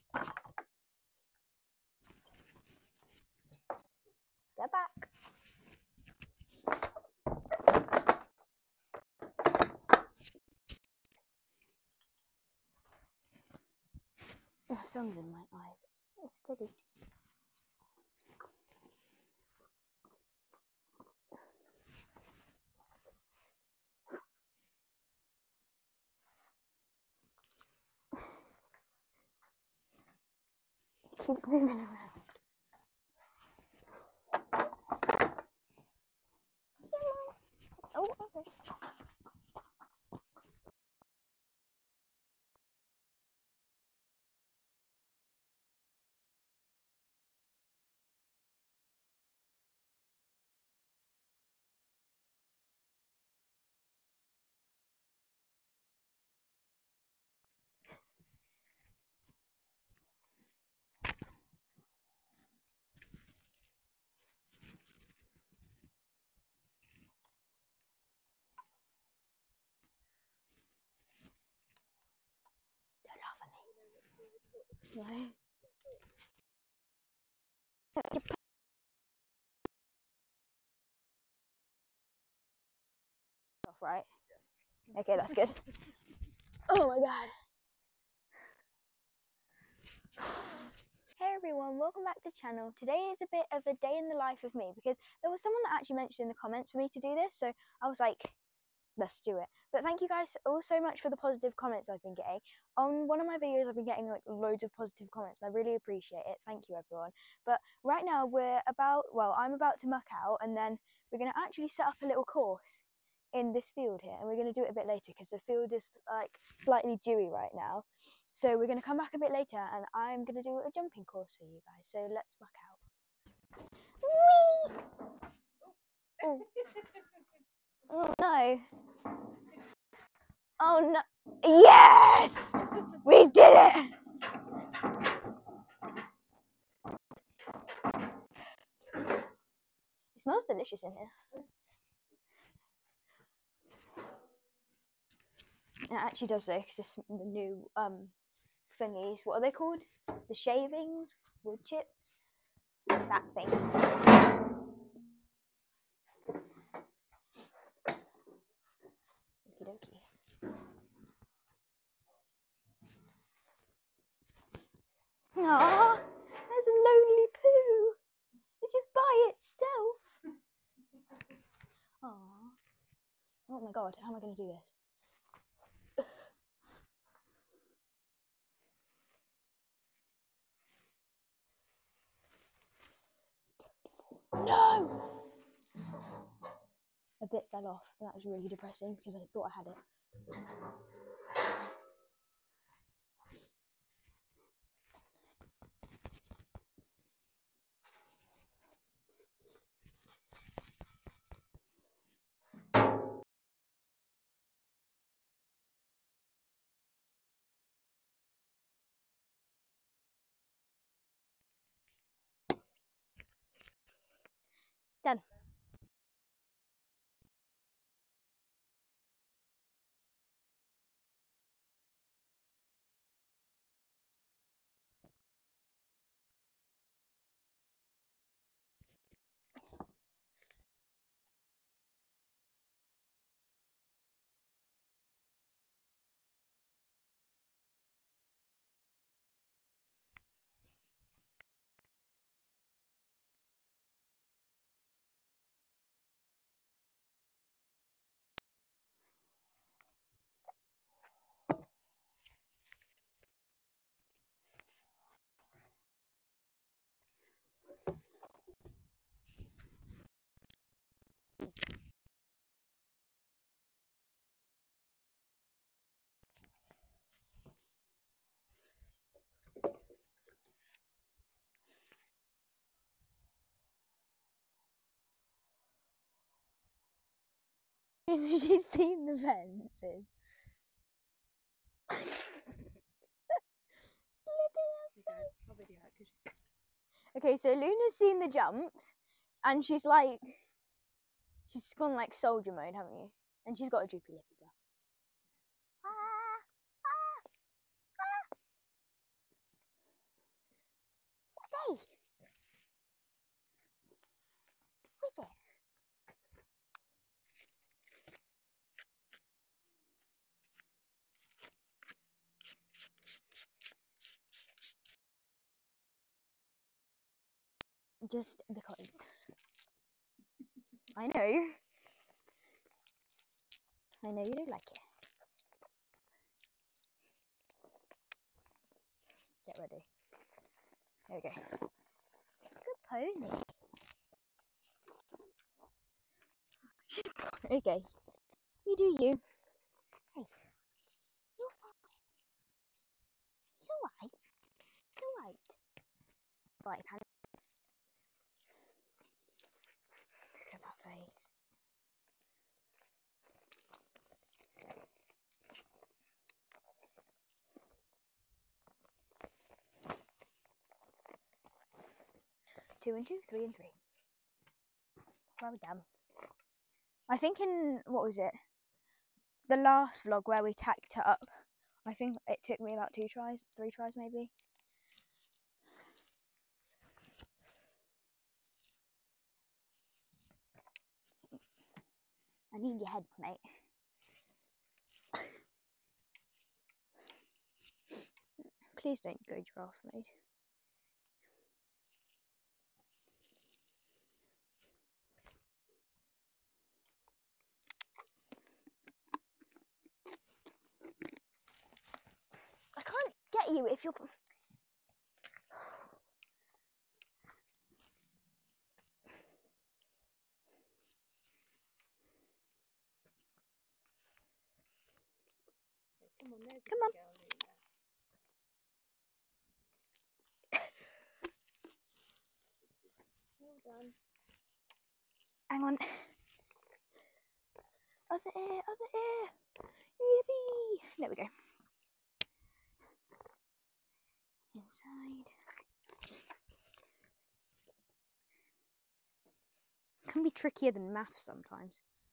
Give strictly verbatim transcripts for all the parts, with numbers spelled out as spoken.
Get back. The sun's in my eyes. It's steady. Keep moving around. Oh, okay. Don't laugh at me. No. Right? Okay, that's good. Oh my god. Hey everyone, welcome back to the channel. Today is a bit of a day in the life of me because there was someone that actually mentioned in the comments for me to do this, so I was like, let's do it. But thank you guys all so much for the positive comments I've been getting. On one of my videos I've been getting like loads of positive comments and I really appreciate it. Thank you everyone. But right now we're about, well I'm about to muck out and then we're going to actually set up a little course in this field here, and we're going to do it a bit later because the field is like slightly dewy right now, so we're going to come back a bit later and I'm going to do a jumping course for you guys, so let's muck out. Whee! Oh. Oh no, oh no, yes, we did it. It smells delicious in here. It actually does though, because it's the new um thingies. What are they called? The shavings, wood chips, that thing. Okie dokie. Aww, there's a lonely poo. It's just by itself. Aww. Oh my god, how am I going to do this? No! A bit fell off, and that was really depressing because I thought I had it. Done. She's seen the fences. Okay, so Luna's seen the jumps, and she's like, she's gone like soldier mode, haven't you? And she's got a droopy lip as well. Ah, ah, ah. Hey! Wait there. Just because. I know. I know you don't like it. Get ready. There we go. Good pony. Okay. You do you. Hey. You're fine. You're right. You're right. Right, Hannah. Look at that face. Two and two, three and three. Well done. I think in, what was it? The last vlog where we tacked it up, I think it took me about two tries, three tries maybe. I need your head, mate. Please don't go giraffe mode. I can't get you if you're... Come on, there, Come on. Girl, well done. Hang on. Other ear, other ear. Yippee! There we go. Inside. Can be trickier than maths sometimes.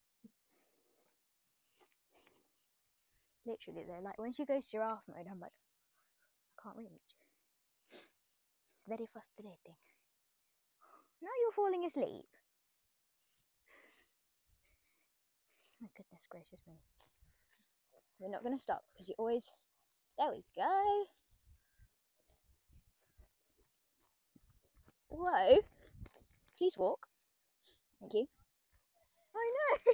Literally though, like when she goes giraffe mode, I'm like, I can't reach. It's very frustrating. Now you're falling asleep. My goodness gracious me. We're not going to stop because you always... There we go. Whoa. Please walk. Thank you. I know.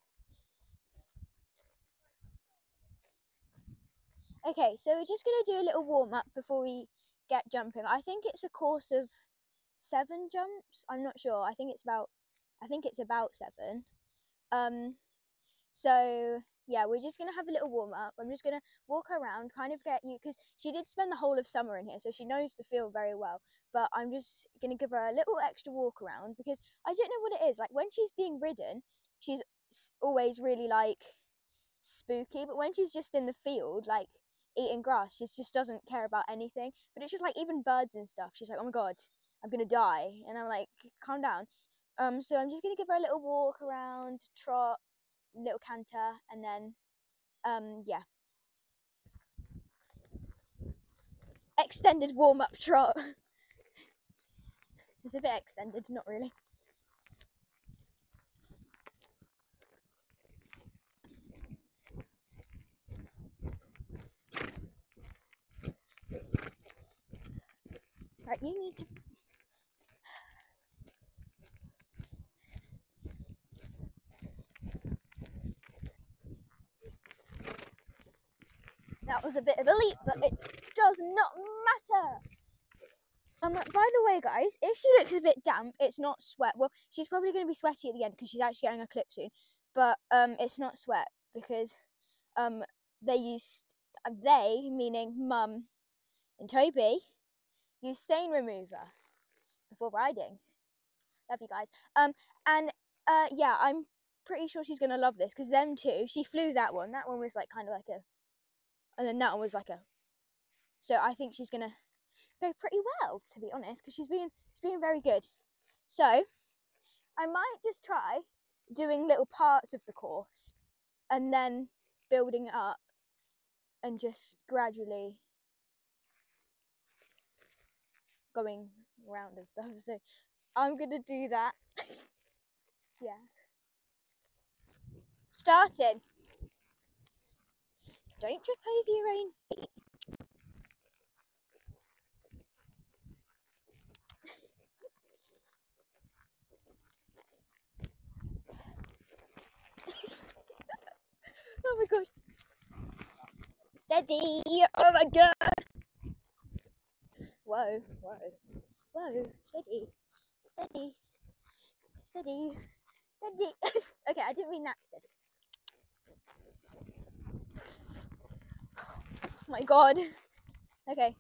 Okay, so we're just going to do a little warm up before we get jumping. I think it's a course of seven jumps. I'm not sure. I think it's about I think it's about seven. Um so yeah, we're just gonna have a little warm up. I'm just gonna walk around, kind of get you, because she did spend the whole of summer in here, so she knows the field very well. But I'm just gonna give her a little extra walk around because I don't know what it is. Like when she's being ridden, she's always really like spooky, but when she's just in the field, like eating grass, she just doesn't care about anything. But it's just like even birds and stuff. She's like, oh my god, I'm gonna die, and I'm like, calm down. Um, so I'm just gonna give her a little walk around, trot, little canter, and then, um, yeah, extended warm up trot. It's a bit extended, not really. Right, you need to. That was a bit of a leap, but it does not matter. Um, by the way, guys, if she looks a bit damp, it's not sweat. Well, she's probably going to be sweaty at the end because she's actually getting a clip soon. But um, it's not sweat because um, they used they meaning Mum and Toby use stain remover before riding. Love you guys. Um, and uh, yeah, I'm pretty sure she's gonna love this because them two, she flew that one. That one was like kind of like a, and then that one was like a. So I think she's gonna go pretty well, to be honest, because she's being she's being very good. So I might just try doing little parts of the course and then building it up and just gradually going around and stuff. So I'm gonna do that. Yeah. Started. Don't trip over your own feet. Oh my gosh. Steady. Oh my god. Whoa, whoa, whoa. Steady. Steady. Steady. Steady. Okay, I didn't mean that steady. Oh my god. Okay.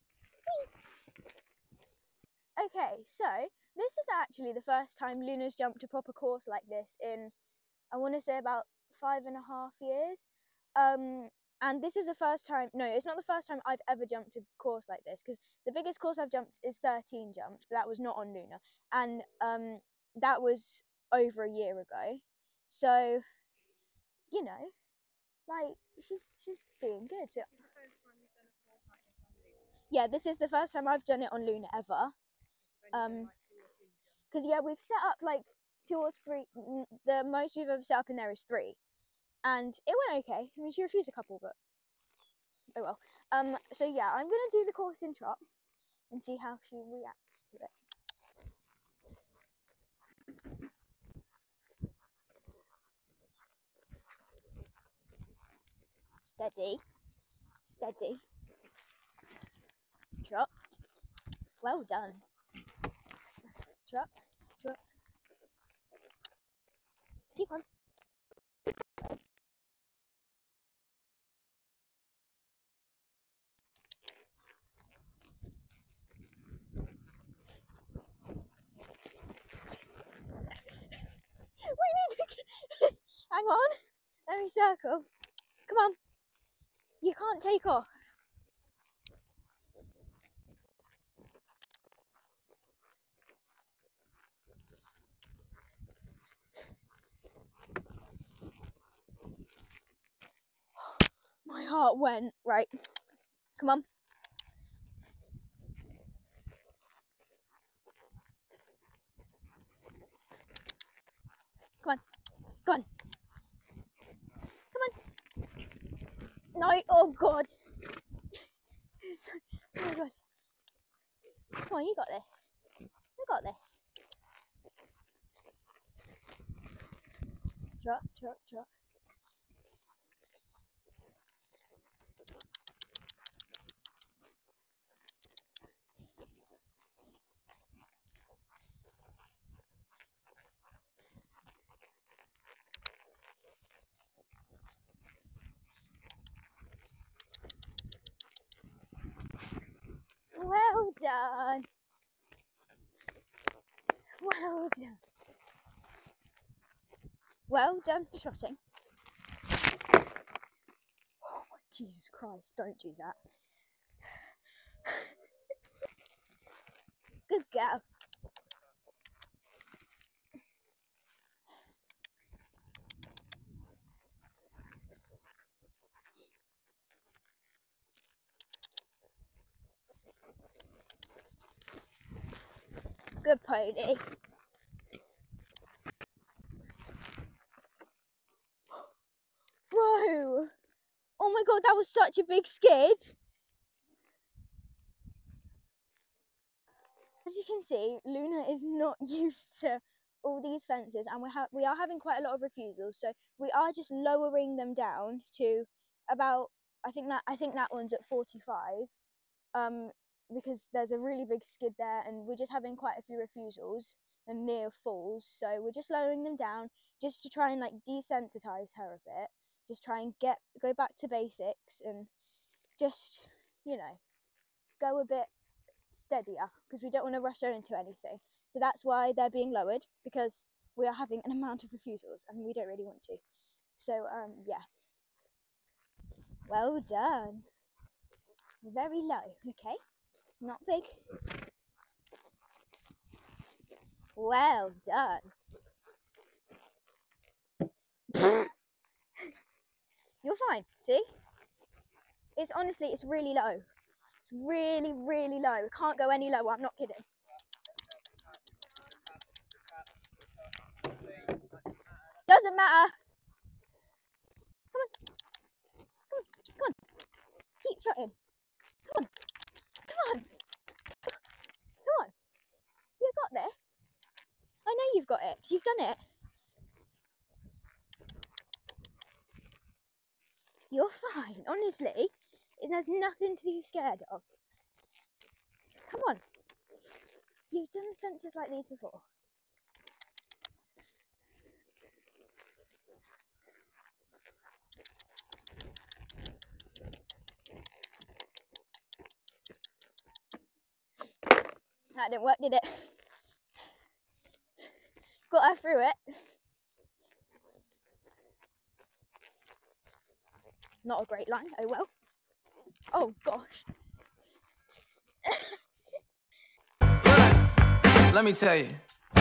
Okay, so this is actually the first time Luna's jumped a proper course like this in, I want to say, about five and a half years. Um, and this is the first time, no, it's not the first time I've ever jumped a course like this, because the biggest course I've jumped is thirteen jumps, but that was not on Luna. And um, that was over a year ago. So, you know, like, she's she's being good. So, yeah, this is the first time I've done it on Luna ever. Um, because yeah, we've set up like two or three. The most we've ever set up in there is three, and it went okay. I mean, she refused a couple, but oh well. Um, so yeah, I'm gonna do the course in trot and see how she reacts to it. Steady, steady, trot. Well done. Trot, trot. Keep on. We need to. Hang on. Let me circle. Come on. You can't take off. My heart went. Right. Come on. Come on. Come on. Come on. No. Oh god. Oh my god. Come on, you got this. You got this. Trot, trot, trot. Well done. Well done. Well done trotting. Oh, Jesus Christ, don't do that. Good girl. Good pony. Bro! Oh my god, that was such a big skid. As you can see, Luna is not used to all these fences, and we have we are having quite a lot of refusals, so we are just lowering them down to about, I think that I think that one's at forty-five, um because there's a really big skid there, and we're just having quite a few refusals and near falls, so we're just lowering them down just to try and like desensitize her a bit, just try and get go back to basics, and just, you know, go a bit steadier, because we don't want to rush her into anything. So that's why they're being lowered, because we are having an amount of refusals and we don't really want to. So um yeah, well done. Very low. Okay, not big. Well done. You're fine. See, it's honestly, it's really low. It's really, really low. It can't go any lower. I'm not kidding. Doesn't matter. Come on. Come on. Come on. Keep trotting. Come on. Come on. Come on. You've got this. I know you've got it. You've done it. You're fine. Honestly, there's nothing to be scared of. Come on. You've done fences like these before. That didn't work, did it? Got her through it. Not a great line. Oh well. Oh gosh. Let me tell you.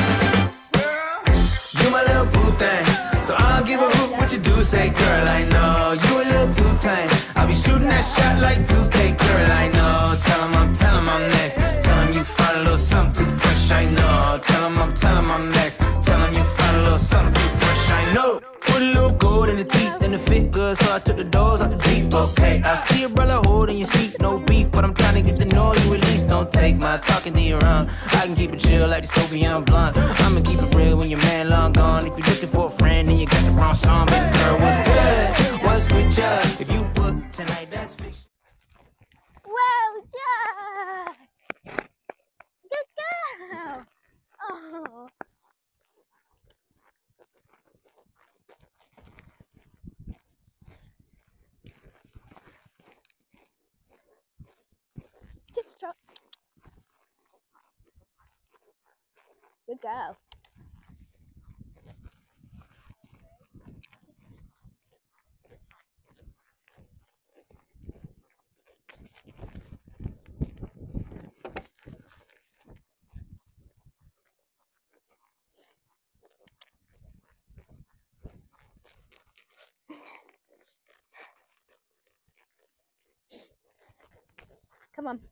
You my little boo thing, so I don't give a hoot what you do. Say, girl, I know you a little too tame. I'll be shooting that shot like two K, girl, I know. Tell 'em I'm, tell 'em I'm next. Tell 'em you find a little something too fresh, I know. Tell 'em I'm, tell 'em I'm next. Tell 'em you find a little something too fresh, I know. Put a little gold in the teeth and the fit good, so I took the doors out the deep. Okay, I see a brother holding your seat, no beef, but I'm trying to get to know you at least. Don't take my talking to your own. I can keep it chill like the Soviet blunt. I'ma keep it real when your man long gone. If you're looking for a friend, then you got the wrong song. Baby girl, what's good? What's with ya? If you book tonight, that's fiction. Well done. Good girl. Oh. Just trot. Good girl. Come on.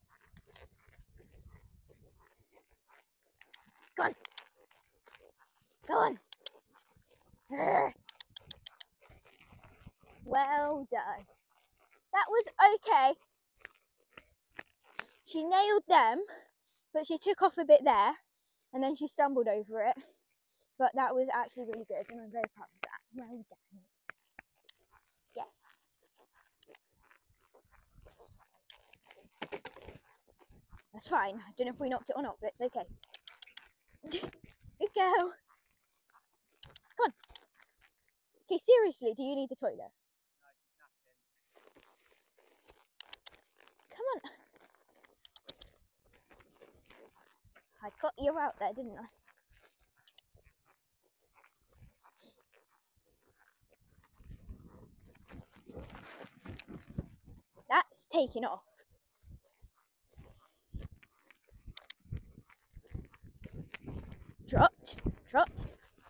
Go on. Go on. Well done. That was okay. She nailed them, but she took off a bit there, and then she stumbled over it. But that was actually really good, and I'm very proud of that. Well done. Yes. That's fine. I don't know if we knocked it or not, but it's okay. Good girl. Come on. Okay, seriously, do you need the toilet? No, just nothing. Come on. I got you out there, didn't I? That's taking off. Trot, trot.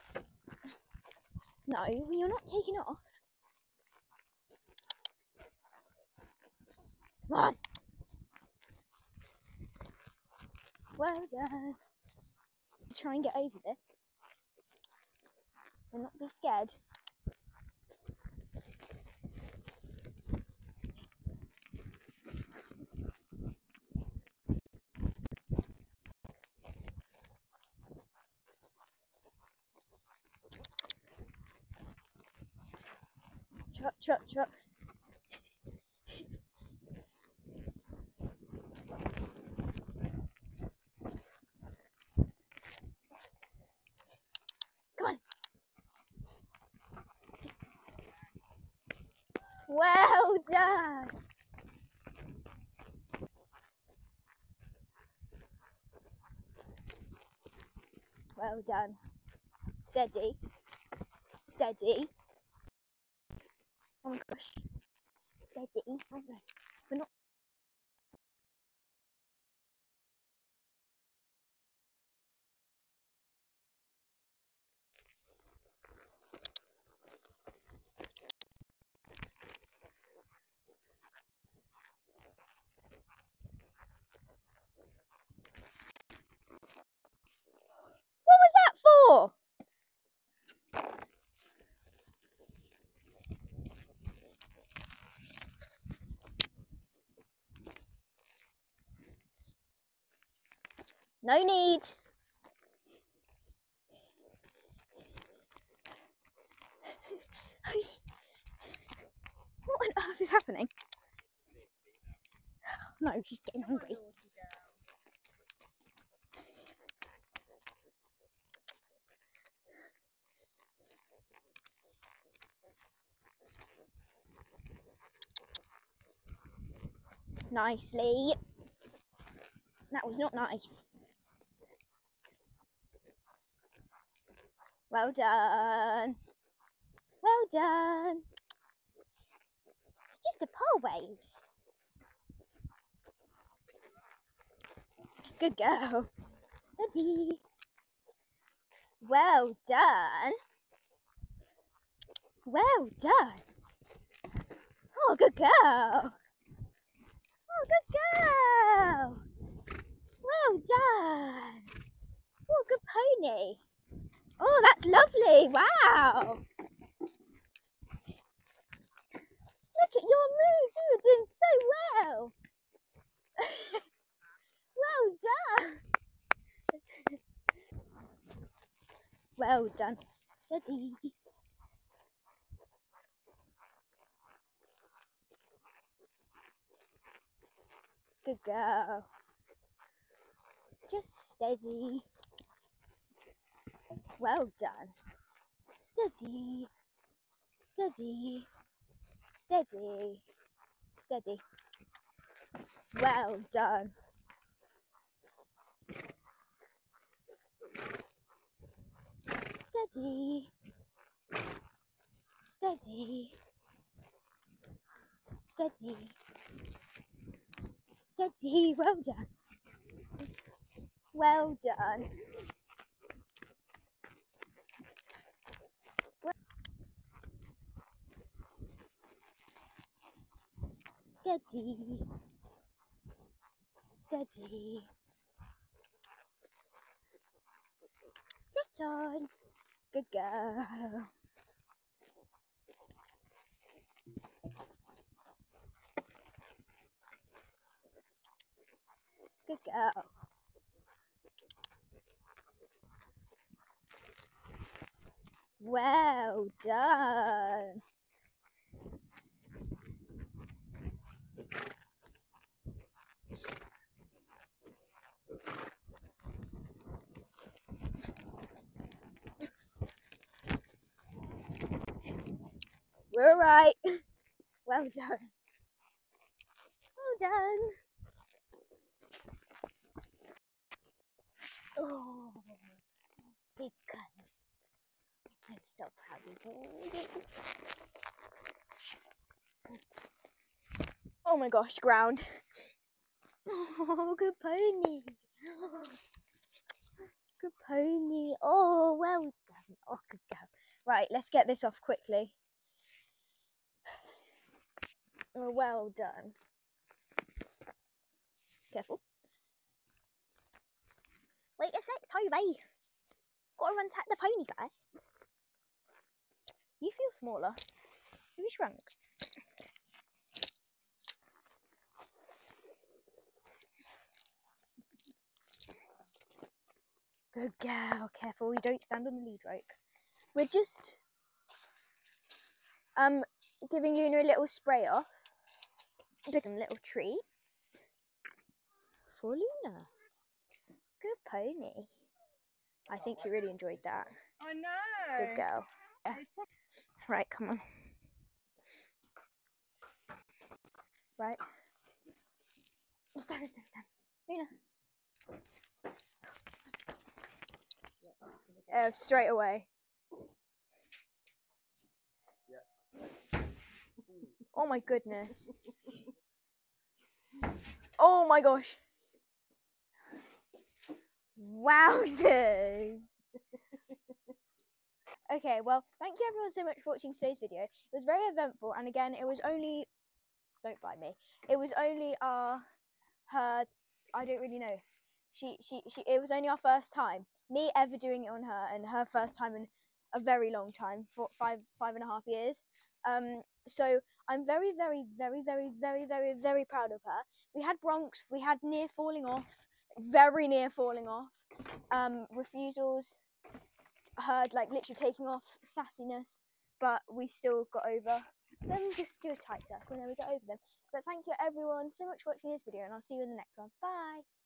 No, you're not taking off. Come on. Well done. Try and get over this and not be scared. Trot, trot, trot. Come on. Well done. Well done. Steady. Steady. Oh my gosh. Steady. Oh no. We're not. What was that for? No need. What on earth is happening? No, she's getting hungry. Nicely. That was not nice. Well done. Well done. It's just a paw waves. Good girl. Steady. Well done. Well done. Oh, good girl. Oh, good girl. Well done. Oh, good pony. Oh, that's lovely. Wow. Look at your moves. You were doing so well. Well done. Well done. Steady. Good girl. Just steady. Well done. Steady. Steady. Steady. Steady. Well done. Steady. Steady. Steady. Steady. Well done. Well done. Steady. Steady. Trot on. Good girl. Good girl. Well done. We're right. Well done. Well done. Oh, big gun. I'm so proud of you. Oh my gosh, ground. Oh, good pony. Good pony. Oh, well done. Oh, good girl. Right, let's get this off quickly. Oh, well done. Careful. Wait a sec, Toby. Gotta run tap the pony first. You feel smaller. Have you shrunk? Good girl. Careful, you don't stand on the lead rope. We're just um giving Luna a little spray off. Give them a little treat. For Luna. Good pony. I think she really enjoyed that. I know. Good girl. Yeah. Right, come on. Right. Stand, stand, stand. Luna. Oh, straight away. Oh my goodness. Oh my gosh. Wowzers. Okay, well, thank you everyone so much for watching today's video. It was very eventful, and again, it was only, don't bite me, it was only our, her, I don't really know, she, she, she, it was only our first time, me ever doing it on her, and her first time in a very long time, for five, five and a half years. Um, so I'm very, very, very, very, very, very, very proud of her. We had broncs, we had near falling off, very near falling off. Um, refusals, heard like literally taking off, sassiness, but we still got over them. Just do a tight circle and then we got over them. But thank you everyone so much for watching this video, and I'll see you in the next one. Bye.